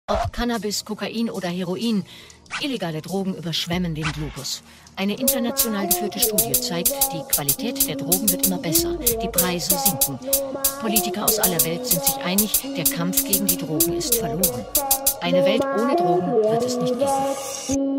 Ob Cannabis, Kokain oder Heroin, illegale Drogen überschwemmen den Globus. Eine international geführte Studie zeigt, die Qualität der Drogen wird immer besser, die Preise sinken. Politiker aus aller Welt sind sich einig, der Kampf gegen die Drogen ist verloren. Eine Welt ohne Drogen wird es nicht geben.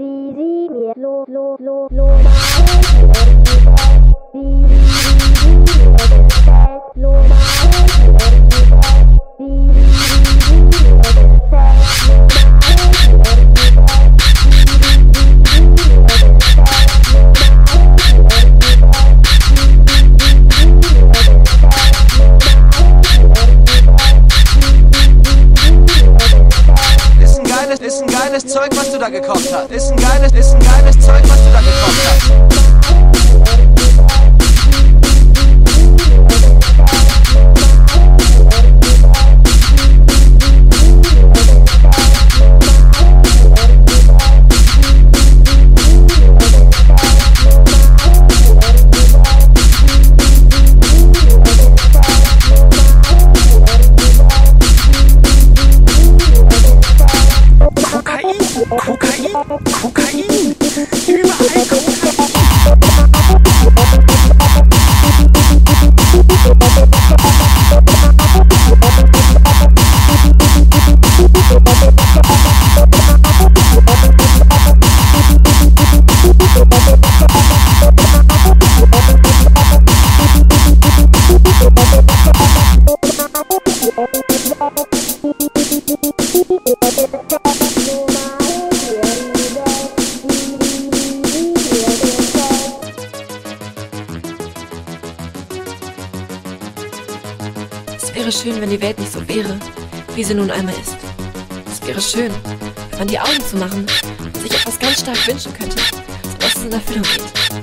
Ist ein geiles Zeug, was du da gekauft hast. Ist ein geiles Zeug, was du da gekauft hast. Kokain! Überall Kokain! Es wäre schön, wenn die Welt nicht so wäre, wie sie nun einmal ist. Es wäre schön, wenn man die Augen zu machen und sich etwas ganz stark wünschen könnte, sodass es in Erfüllung geht.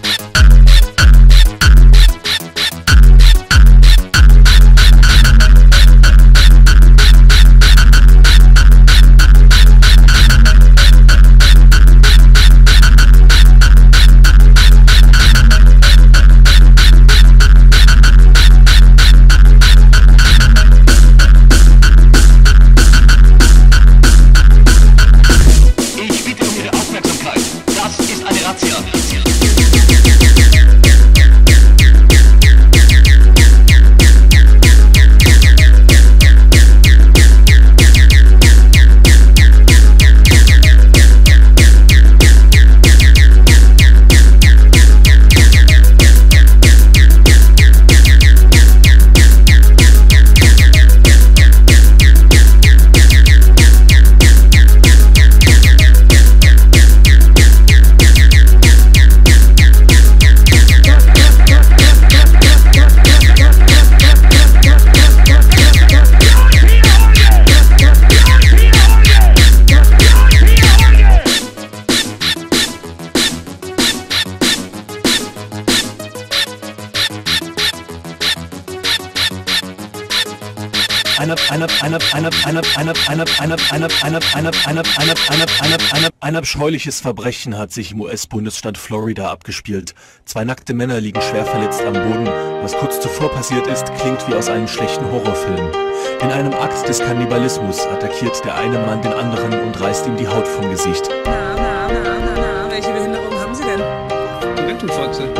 Ein abscheuliches Verbrechen hat sich im US-Bundesstaat Florida abgespielt. 2 nackte Männer liegen schwer verletzt am Boden. Was kurz zuvor passiert ist, klingt wie aus einem schlechten Horrorfilm. In einem Akt des Kannibalismus attackiert der eine Mann den anderen und reißt ihm die Haut vom Gesicht. Welche Behinderung haben Sie denn? Rettungswachse.